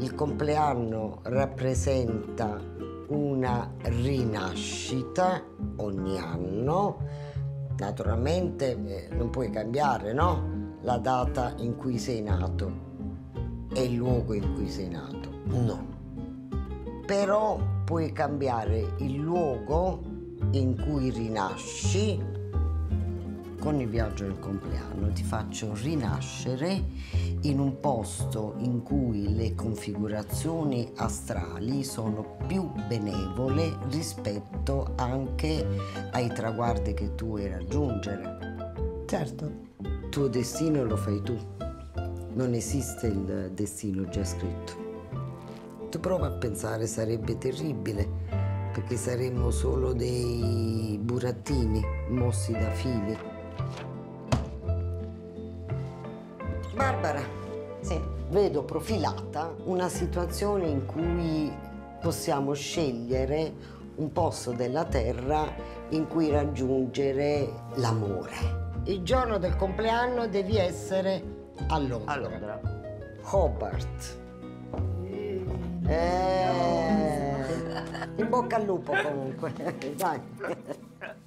Il compleanno rappresenta una rinascita ogni anno. Naturalmente non puoi cambiare, no? La data in cui sei nato e il luogo in cui sei nato. No. Però puoi cambiare il luogo in cui rinasci. Con il viaggio del compleanno ti faccio rinascere in un posto in cui le configurazioni astrali sono più benevole rispetto anche ai traguardi che tu vuoi raggiungere. Certo. Il tuo destino lo fai tu, non esiste il destino già scritto. Tu prova a pensare, sarebbe terribile, perché saremmo solo dei burattini mossi da fili. Barbara, Sì. vedo profilata una situazione in cui possiamo scegliere un posto della terra in cui raggiungere l'amore. Il giorno del compleanno devi essere a Londra. A Londra. Hobart. In bocca al lupo comunque, dai.